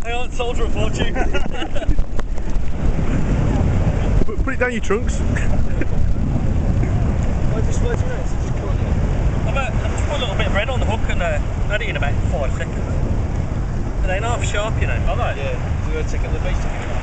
Hang on, soldier of fortune. Put it down your trunks. I'm just put a little bit of bread on the hook and had it in about 5 seconds. It ain't half sharp, you know. I know. Yeah, we're taking the beast.